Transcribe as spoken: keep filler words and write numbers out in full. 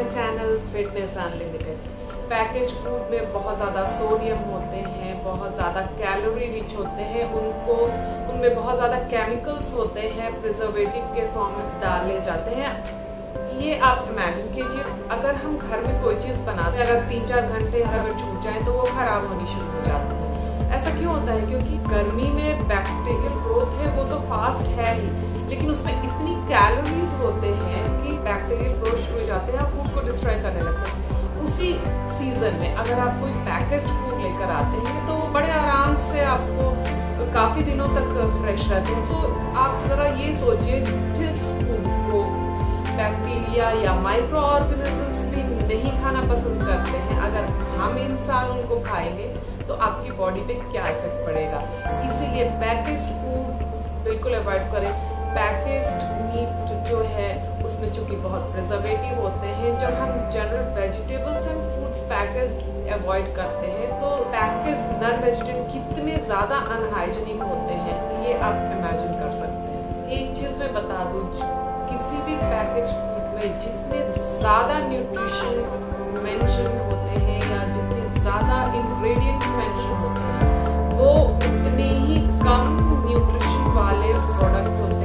Channel fitness unlimited. Package food में बहुत ज़्यादा सोडियम होते हैं, बहुत ज़्यादा कैलोरी रिच होते हैं, उनको उनमें बहुत ज़्यादा केमिकल्स होते हैं, प्रिजर्वेटिव के फॉर्म में डाले जाते हैं। ये आप इमेजिन कीजिए, अगर हम घर में कोई चीज़ बनाते हैं, अगर तीन चार घंटे अगर छूट जाए तो वो खराब होनी शुरू हो जाती है। ऐसा क्यों होता है? क्योंकि गर्मी में बैक्टीरियल ग्रोथ है वो तो फास्ट है ही, लेकिन उसमें इतनी कैलोरीज होते हैं कि बैक्टीरियल ग्रोथ शुरू हो जाते हैं, आप फूड को डिस्ट्रॉय करने लगते हैं। उसी सीजन में अगर आप कोई पैकेज्ड फूड लेकर आते हैं तो वो बड़े आराम से आपको काफ़ी दिनों तक फ्रेश रहते हैं। तो आप ज़रा ये सोचिए, जिस फूड को बैक्टीरिया या माइक्रो ऑर्गेनिजम्स भी नहीं खाना पसंद करते हैं, अगर हम इंसान उनको खाएंगे तो आपकी बॉडी पे क्या इफेक्ट पड़ेगा। इसीलिए पैकेज्ड फूड बिल्कुल अवॉइड करें। पैकेज्ड मीट जो है उसमें चूंकि बहुत प्रिजर्वेटिव होते हैं, जब हम general vegetables and fruits packaged avoid करते हैं तो पैकेज्ड नॉन वेजिटेरियन कितने ज़्यादा अनहाइजीनिक होते हैं ये आप इमेजिन कर सकते हैं। एक चीज़ मैं बता दूँ, किसी भी पैकेज फूड में जितने ज़्यादा न्यूट्रिशन मेंशन होते हैं या जितने ज़्यादा इंग्रेडिएंट्स मेंशन होते हैं वो उतने ही कम न्यूट्रिशन वाले प्रोडक्ट्स होते हैं।